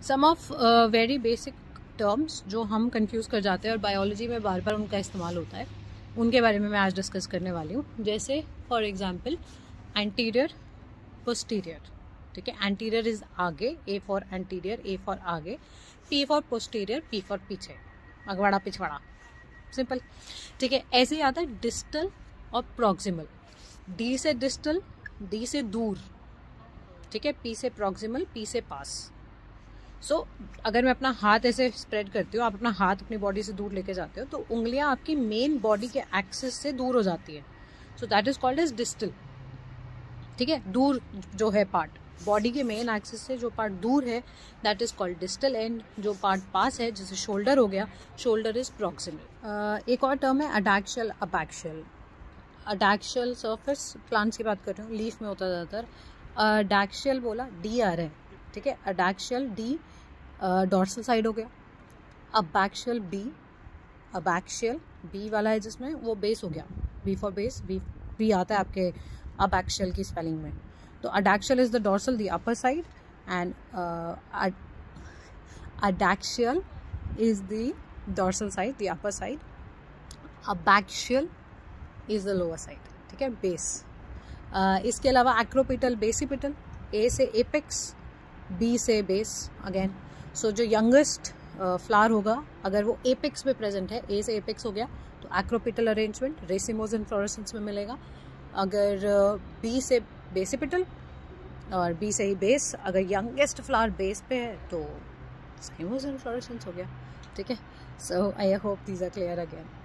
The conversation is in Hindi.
Some of very basic terms जो हम कंफ्यूज कर जाते हैं और बायोलॉजी में बार बार उनका इस्तेमाल होता है, उनके बारे में मैं आज डिस्कस करने वाली हूँ। जैसे फॉर एग्जांपल एंटीरियर, पोस्टीरियर। ठीक है, एंटीरियर इज आगे, A for anterior, A for आगे, P for posterior, P for पीछे, अगवाड़ा पिछवाड़ा, सिंपल। ठीक है, ऐसे ही आता है डिस्टल और प्रॉक्सिमल। डी से डिस्टल, डी से दूर, ठीक है, पी से प्रॉक्सिमल, पी से पास। सो अगर मैं अपना हाथ ऐसे स्प्रेड करती हूँ, आप अपना हाथ अपनी बॉडी से दूर लेके जाते हो, तो उंगलियां आपकी मेन बॉडी के एक्सिस से दूर हो जाती है। So that is called as distal. ठीक है, दूर जो है पार्ट, बॉडी के मेन एक्सिस से जो पार्ट दूर है, that is called distal end. जो पार्ट पास है, जैसे शोल्डर हो गया, शोल्डर इज प्रॉक्सिमल। एक और टर्म है adaxial, abaxial. Adaxial surface, plants की बात कर रही हूँ, लीफ में होता है ज़्यादातर। अडैक्शियल बोला, डी आ रहा है, ठीक है, अडैक्शियल डी डॉर्सल साइड हो गया। अबैक्शियल बी, अबैक्शियल बी वाला है जिसमें, वो बेस हो गया, बी फॉर बेस, बी आता है आपके अबैक्शियल की स्पेलिंग में। तो adaxial is the dorsal, the upper side, and adaxial is the dorsal side, the upper side. Abaxial is the lower side, ठीक है, बेस। इसके अलावा एक्रोपिटल, बेसिपिटल, ए से एपेक्स, बी से बेस अगेन। सो जो यंगेस्ट फ्लावर होगा, अगर वो एपेक्स में प्रेजेंट है, ए से एपेक्स हो गया, तो एक्रोपिटल अरेंजमेंट रेसिमोस इन्फ्लोरेसेंस में मिलेगा। अगर बी से बेसिपिटल और बी से ही बेस, अगर यंगेस्ट फ्लावर बेस पे है तो साइमोस इन्फ्लोरेसेंस हो गया। ठीक है, so I hope these are clear again.